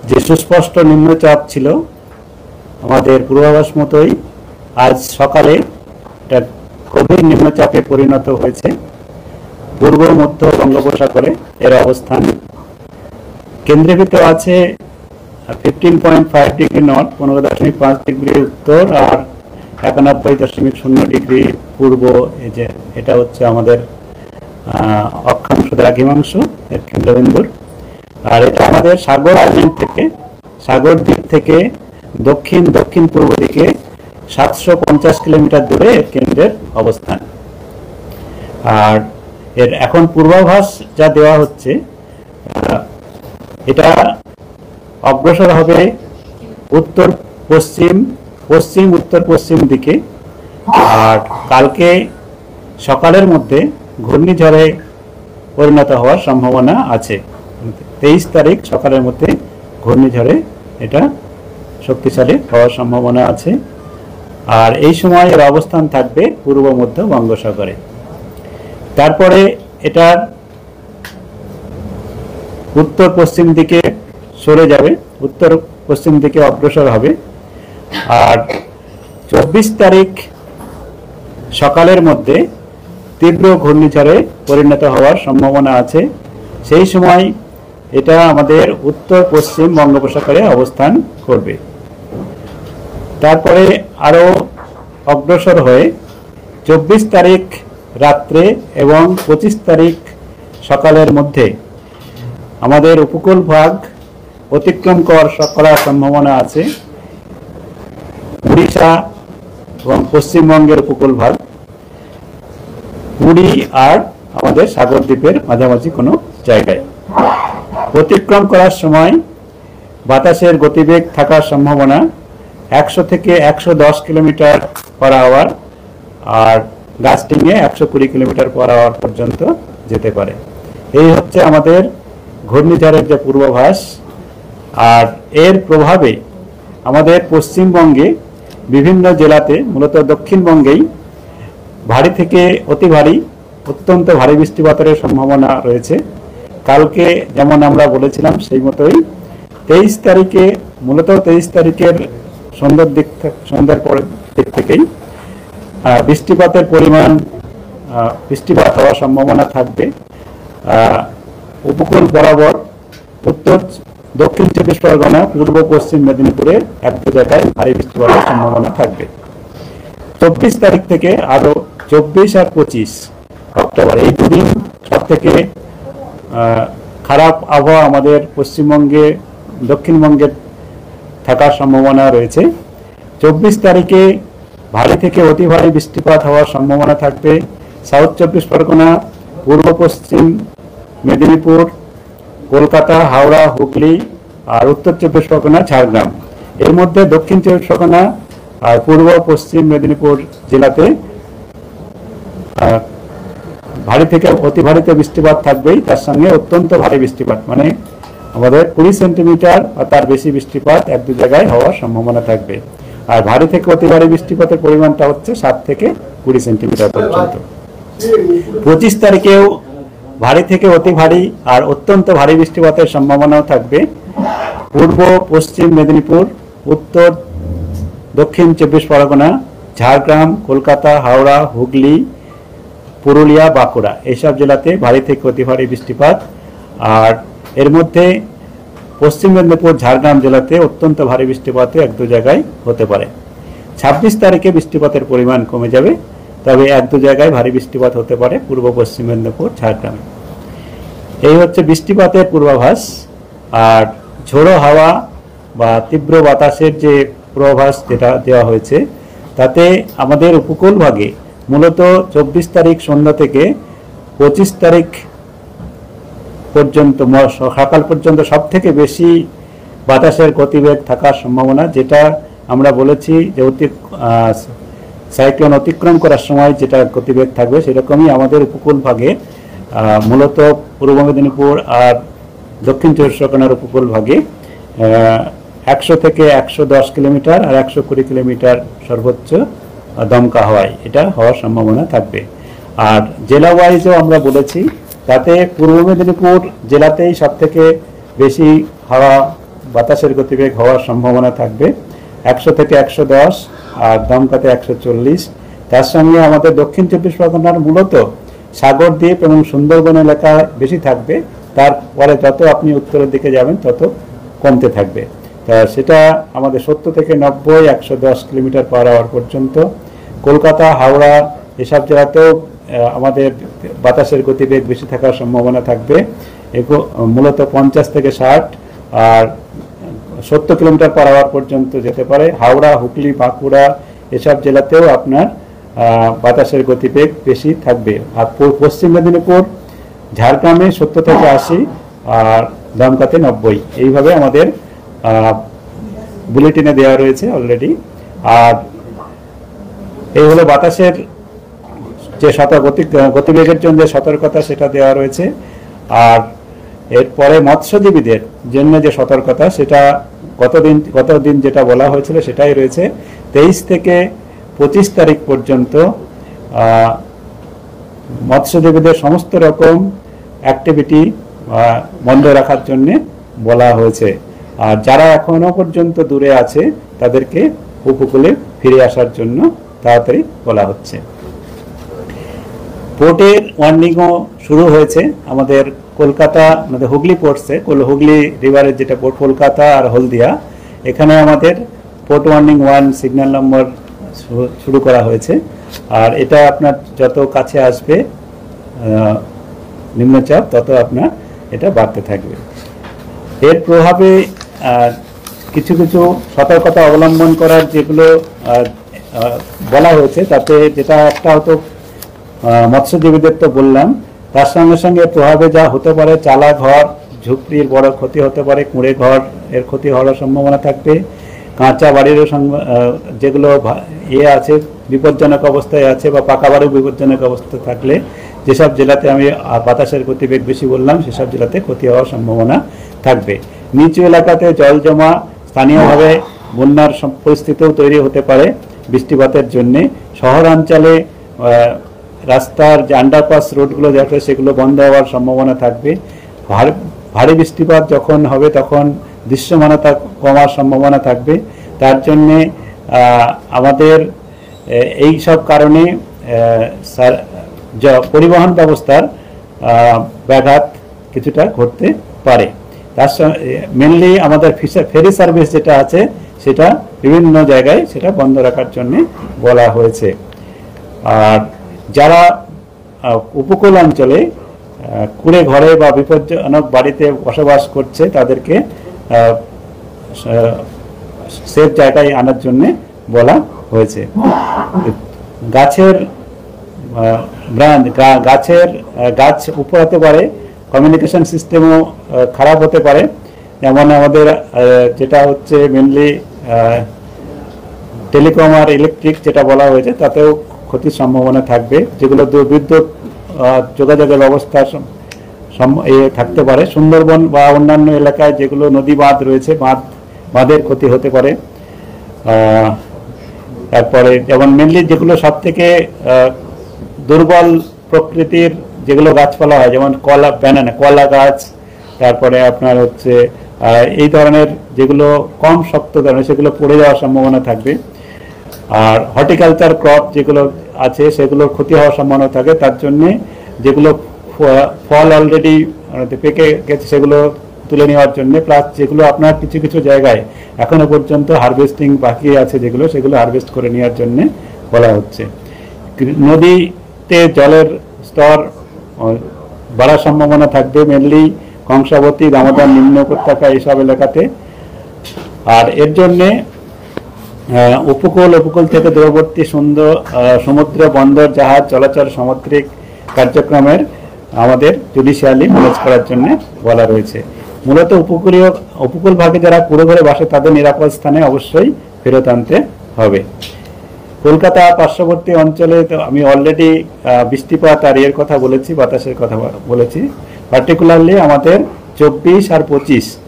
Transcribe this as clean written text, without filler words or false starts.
যে সুস্পষ্ট নিম্নচাপ ছিল আমাদের পূর্বাভাস মতোই আজ সকালে এটা গভীর নিম্নচাপে পরিণত হয়েছে। পূর্ব মধ্য বঙ্গোপসাগরে এর অবস্থান কেন্দ্রীভূত আছে 15.5 ডিগ্রি নর্থ, 15.5 ডিগ্রি উত্তর আর 91.0 ডিগ্রি পূর্ব। এই যে এটা হচ্ছে আমাদের অক্ষাংশ দ্রাঘিমাংশ এর কেন্দ্রবিন্দুর। আর এটা আমাদের সাগর আইল্যান্ড থেকে, সাগর দ্বীপ থেকে দক্ষিণ দক্ষিণ পূর্ব দিকে 750 কিলোমিটার দূরে এর কেন্দ্রের অবস্থান। আর এর এখন পূর্বাভাস যা দেওয়া হচ্ছে, এটা অগ্রসর হবে উত্তর পশ্চিম, পশ্চিম উত্তর পশ্চিম দিকে। আর কালকে সকালের মধ্যে ঘূর্ণিঝড়ে পরিণত হওয়ার সম্ভাবনা আছে। 23 তারিখ সকালের মধ্যে ঘূর্ণিঝড়ে এটা শক্তিশালী হওয়ার সম্ভাবনা আছে। আর এই সময় এর অবস্থান থাকবে পূর্ব মধ্য বঙ্গোপসাগরে। তারপরে এটা উত্তর পশ্চিম দিকে সরে যাবে, উত্তর পশ্চিম দিকে অগ্রসর হবে। আর 24 তারিখ সকালের মধ্যে তীব্র ঘূর্ণিঝড়ে পরিণত হওয়ার সম্ভাবনা আছে। সেই সময় এটা আমাদের উত্তর পশ্চিম বঙ্গোপসাগরে অবস্থান করবে। তারপরে আরো অগ্রসর হয়ে 24 তারিখ রাত্রে এবং 25 তারিখ সকালের মধ্যে আমাদের উপকূল ভাগ অতিক্রম করার সম্ভাবনা আছে। উড়িষ্যা এবং পশ্চিমবঙ্গের উপকূল ভাগ, পুরী আর আমাদের সাগর দ্বীপের মাঝামাঝি কোনো জায়গায় অতিক্রম করার সময় বাতাসের গতিবেগ থাকার সম্ভাবনা 100 থেকে 110 কিলোমিটার পার আওয়ার, আর গাস্টিংয়ে 120 কিলোমিটার পার আওয়ার পর্যন্ত যেতে পারে। এই হচ্ছে আমাদের ঘূর্ণিঝড়ের যে পূর্বাভাস। আর এর প্রভাবে আমাদের পশ্চিমবঙ্গে বিভিন্ন জেলাতে, মূলত দক্ষিণবঙ্গেই ভারী থেকে অতি ভারী, অত্যন্ত ভারী বৃষ্টিপাতের সম্ভাবনা রয়েছে। কালকে যেমন আমরা বলেছিলাম সেই মতোই 23 তারিখে, মূলত 23 তারিখের সন্ধ্যার পরের দিক থেকেই বৃষ্টিপাতের পরিমাণ, বৃষ্টিপাত হওয়ার সম্ভাবনা থাকবে। উপকূল বরাবর উত্তর দক্ষিণ 24 পরগনা, পূর্ব পশ্চিম মেদিনীপুরে এক দু জায়গায় ভারী বৃষ্টিপাতের সম্ভাবনা থাকবে। 24 তারিখ থেকে আরো 24 আর 25 অক্টোবর এই দুদিন সব থেকে খারাপ আবহাওয়া আমাদের পশ্চিমবঙ্গে, দক্ষিণবঙ্গে থাকার সম্ভাবনা রয়েছে। 24 তারিখে ভারী থেকে অতি ভারী বৃষ্টিপাত হওয়ার সম্ভাবনা থাকবে সাউথ 24 পরগনা, পূর্ব পশ্চিম মেদিনীপুর, কলকাতা, হাওড়া, হুগলি আর উত্তর 24 পরগনা, ঝাড়গ্রাম। এর মধ্যে দক্ষিণ 24 পরগনা আর পূর্ব পশ্চিম মেদিনীপুর জেলাতে ভারী থেকে অতি ভারীতে বৃষ্টিপাত থাকবেই, তার সঙ্গে অত্যন্ত ভারী বৃষ্টিপাত, মানে আমাদের 20 সেন্টিমিটার বা তার বেশি বৃষ্টিপাত এক দু জায়গায় হওয়ার সম্ভাবনা থাকবে। আর ভারী থেকে অতি ভারী বৃষ্টিপাতের পরিমাণটা হচ্ছে 7 থেকে 20 সেন্টিমিটার পর্যন্ত। 25 তারিখেও ভারী থেকে অতি ভারী আর অত্যন্ত ভারী বৃষ্টিপাতের সম্ভাবনাও থাকবে পূর্ব পশ্চিম মেদিনীপুর, উত্তর দক্ষিণ 24 পরগনা, ঝাড়গ্রাম, কলকাতা, হাওড়া, হুগলি, পুরুলিয়া, বাঁকুড়া এইসব জেলাতে ভারী থেকে অতি ভারী বৃষ্টিপাত। আর এর মধ্যে পশ্চিম মেদিনীপুর, ঝাড়গ্রাম জেলাতে অত্যন্ত ভারী বৃষ্টিপাতও এক দু জায়গায় হতে পারে। 26 তারিখে বৃষ্টিপাতের পরিমাণ কমে যাবে, তবে এক দু জায়গায় ভারী বৃষ্টিপাত হতে পারে পূর্ব পশ্চিম মেদিনীপুর, ঝাড়গ্রামে। এই হচ্ছে বৃষ্টিপাতের পূর্বাভাস। আর ঝোড়ো হাওয়া বা তীব্র বাতাসের যে পূর্বাভাস যেটা দেওয়া হয়েছে, তাতে আমাদের উপকূল ভাগে মূলত 24 তারিখ সন্ধ্যা থেকে 25 তারিখ পর্যন্ত সকাল পর্যন্ত সব থেকে বেশি বাতাসের গতিবেগ থাকার সম্ভাবনা, যেটা আমরা বলেছি যে সাইক্লোন অতিক্রম করার সময় যেটা গতিবেগ থাকবে সেরকমই আমাদের উপকূল ভাগে, মূলত পূর্ব মেদিনীপুর আর দক্ষিণ 24 পরগনার উপকূল ভাগে 100 থেকে 110 কিলোমিটার আর 120 কিলোমিটার সর্বোচ্চ দমকা হাওয়ায় এটা হওয়ার সম্ভাবনা থাকবে। আর জেলা ওয়াইজও আমরা বলেছি, তাতে পূর্ব মেদিনীপুর জেলাতেই সব থেকে বেশি হাওয়া বাতাসের গতিবেগ হওয়ার সম্ভাবনা থাকবে 100 থেকে 110, আর দমকাতে 140। তার সঙ্গে আমাদের দক্ষিণ 24 পরগনার মূলত সাগরদ্বীপ এবং সুন্দরবন এলাকা বেশি থাকবে, তারপরে যত আপনি উত্তরের দিকে যাবেন তত কমতে থাকবে। তা সেটা আমাদের 70 থেকে 90, 110 কিলোমিটার পার আওয়ার পর্যন্ত। কলকাতা, হাওড়া এসব জেলাতেও আমাদের বাতাসের গতিবেগ বেশি থাকার সম্ভাবনা থাকবে, মূলত 50 থেকে 60 আর 70 কিলোমিটার পার আওয়ার পর্যন্ত যেতে পারে। হাওড়া, হুগলি, বাঁকুড়া এসব জেলাতেও আপনার বাতাসের গতিবেগ বেশি থাকবে। আর পশ্চিম মেদিনীপুর, ঝাড়গ্রামে 70 থেকে 80 আর দমকাতে 90। এইভাবে আমাদের বুলেটিনে দেওয়া রয়েছে অলরেডি। আর এই হলো বাতাসের যে গতিবেগের জন্য যে সতর্কতা সেটা দেওয়া রয়েছে। আর এরপরে মৎস্যজীবীদের জন্য যে সতর্কতা সেটা গতদিন যেটা বলা হয়েছিল সেটাই রয়েছে। 23 থেকে 25 তারিখ পর্যন্ত মৎস্যজীবীদের সমস্ত রকম অ্যাক্টিভিটি বন্ধ রাখার জন্য বলা হয়েছে। আর যারা এখনো পর্যন্ত দূরে আছে তাদেরকে উপকূলে ফিরে আসার জন্য তাড়াতাড়ি বলা হচ্ছে। পোর্টের ওয়ার্নিংও শুরু হয়েছে আমাদের কলকাতা, আমাদের হুগলি পোর্টসে, হুগলি রিভারের যেটা পোর্ট কলকাতা আর হলদিয়া, এখানে আমাদের পোর্ট ওয়ার্নিং 1 সিগন্যাল নম্বর শুরু করা হয়েছে। আর এটা আপনার যত কাছে আসবে নিম্নচাপ তত আপনার এটা বাড়তে থাকবে। এর প্রভাবে কিছু কিছু সতর্কতা অবলম্বন করার যেগুলো বলা হয়েছে, তাতে যেটা একটা হতো মৎস্যজীবীদের তো বললাম, তার সঙ্গে সঙ্গে প্রভাবে যা হতে পারে চালা ঘর, ঝুপড়ির বড় ক্ষতি হতে পারে, কুঁড়ে ঘর এর ক্ষতি হওয়ার সম্ভাবনা থাকবে। কাঁচা বাড়িরও যেগুলো আছে বিপজ্জনক অবস্থায় আছে বা পাকা বাড়িও বিপজ্জনক অবস্থায় থাকলে যেসব জেলাতে আমি বাতাসের গতিবেগ বেশি বললাম সেসব জেলাতে ক্ষতি হওয়ার সম্ভাবনা থাকবে। নিচু এলাকাতে জল জমা, স্থানীয়ভাবে বন্যার পরিস্থিতিও তৈরি হতে পারে বৃষ্টিপাতের জন্যে। শহরাঞ্চলে রাস্তার যে আন্ডারপাস রোডগুলো দেখে সেগুলো বন্ধ হওয়ার সম্ভাবনা থাকবে। ভারী বৃষ্টিপাত যখন হবে তখন দৃশ্যমানতা কমার সম্ভাবনা থাকবে। তার জন্যে আমাদের এই সব কারণে পরিবহন ব্যবস্থার ব্যাঘাত কিছুটা ঘটতে পারে। তার সঙ্গে মেনলি আমাদের ফেরি সার্ভিস যেটা আছে সেটা বিভিন্ন জায়গায় সেটা বন্ধ রাখার জন্য বলা হয়েছে। আর যারা উপকূল অঞ্চলে কুঁড়ে ঘরে বা বিপজ্জনক বাড়িতে বসবাস করছে তাদেরকে সেফ জায়গায় আনার জন্য বলা হয়েছে। গাছ উপড়াতে পারে, কমিউনিকেশন সিস্টেমও খারাপ হতে পারে। যেমন আমাদের যেটা হচ্ছে মেনলি টেলিকম আর ইলেকট্রিক যেটা বলা হয়েছে তাতেও ক্ষতির সম্ভাবনা থাকবে। যেগুলো বিদ্যুৎ যোগাযোগের ব্যবস্থা থাকতে পারে। সুন্দরবন বা অন্যান্য এলাকায় যেগুলো নদী বাঁধ রয়েছে বাঁধের ক্ষতি হতে পারে। তারপরে যেমন মেনলি যেগুলো সব থেকে দুর্বল প্রকৃতির যেগুলো গাছপালা হয়, যেমন কলা গাছ, তারপরে আপনার হচ্ছে এই ধরনের যেগুলো কম শক্ত ধরনের সেগুলো পড়ে যাওয়ার সম্ভাবনা থাকবে। আর হর্টিকালচার ক্রপ যেগুলো আছে সেগুলোর ক্ষতি হওয়ার সম্ভাবনা থাকে। তার জন্যে যেগুলো ফল অলরেডি পেকে গেছে সেগুলো তুলে নেওয়ার জন্য, প্লাস যেগুলো আপনার কিছু কিছু জায়গায় এখনো পর্যন্ত হারভেস্টিং বাকি আছে সেগুলো হারভেস্ট করে নেওয়ার জন্য বলা হচ্ছে। নদীতে জলের স্তর বাড়ার সম্ভাবনা থাকবে মেনলি কংসাবতী, দামোদর নিম্ন উপত্যকা এইসব এলাকাতে। আর এর জন্যে উপকূল থেকে দূরবর্তী সমুদ্র বন্দর জাহাজ চলাচল সামুদ্রিক কার্যক্রমের আমাদের জুডিশিয়ালি ম্যানেজ করার জন্য বলা রয়েছে। মূলত উপকূল ভাগে যারা কুঁড়ে ঘরে বাসে তাদের নিরাপদ স্থানে অবশ্যই ফেরত আনতে হবে। কলকাতা পার্শ্ববর্তী অঞ্চলে তো আমি অলরেডি বৃষ্টিপাত আর এর কথা বলেছি, বাতাসের কথা বলেছি। পার্টিকুলারলি আমাদের 24 আর 25